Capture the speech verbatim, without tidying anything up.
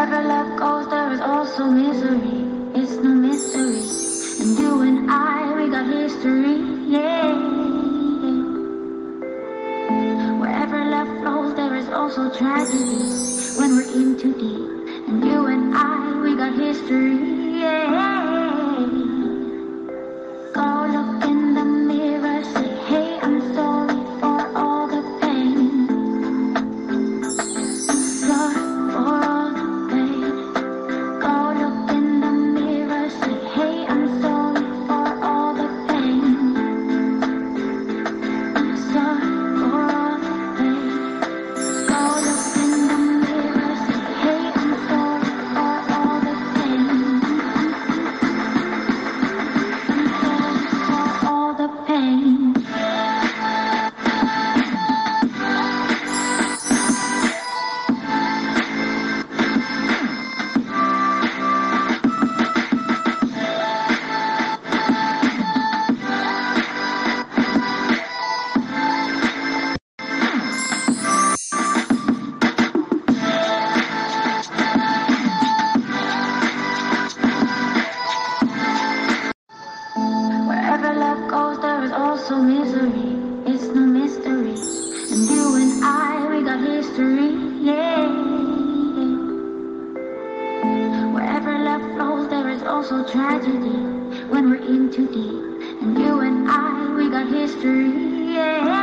Wherever love goes, there is also misery. It's no mystery. And you and I, we got history, yeah. Wherever love flows, there is also tragedy. When we're in too deep. And you and I, we got history, yeah. Go look in the mirror, say, hey, I'm sorry for all the pain. Sorry for all the pain. Go look in the mirror, say, hey, I'm sorry for all the pain. Sorry for all the pain. Go look in the mirror, say, hey, I'm sorry for all the pain. I'm sorry for all the pain. Wherever love goes, there is also misery. It's no mystery. And you and I, we got history, yeah. Wherever love flows, there is also tragedy. When we're in too deep. And you and I, we got history, yeah.